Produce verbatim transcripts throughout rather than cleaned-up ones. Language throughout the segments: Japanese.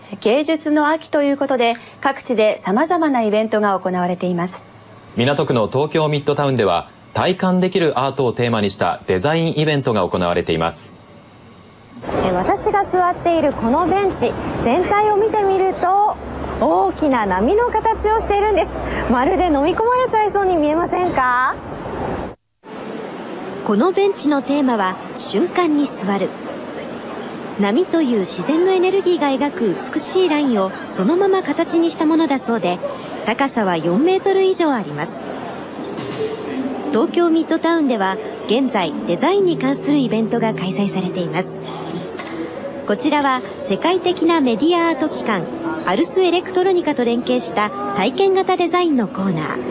芸術の秋ということで、各地で様々なイベントが行われています。 港区の東京ミッドタウンでは、体感できるアートをテーマにしたデザインイベントが行われています。 私が座っているこのベンチ、全体を見てみると大きな波の形をしているんです。まるで飲み込まれちゃいそうに見えませんか？このベンチのテーマは瞬間に座る。波という自然のエネルギーが描く美しいラインをそのまま形にしたものだそうで、高さはよんメートル以上あります。東京ミッドタウンでは現在デザインに関するイベントが開催されています。こちらは世界的なメディアアート機関アルスエレクトロニカと連携した体験型デザインのコーナー。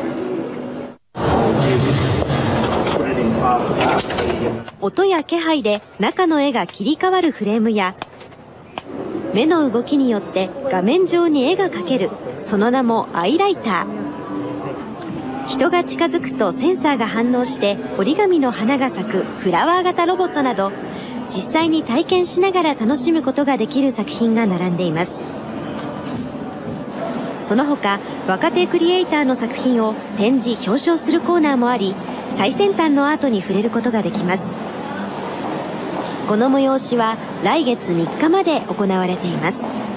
音や気配で中の絵が切り替わるフレームや、目の動きによって画面上に絵が描ける、その名もアイライター。人が近づくとセンサーが反応して折り紙の花が咲くフラワー型ロボットなど、実際に体験しながら楽しむことができる作品が並んでいます。その他、若手クリエイターの作品を展示表彰するコーナーもあり、最先端のアートに触れることができます。この催しは来月みっかまで行われています。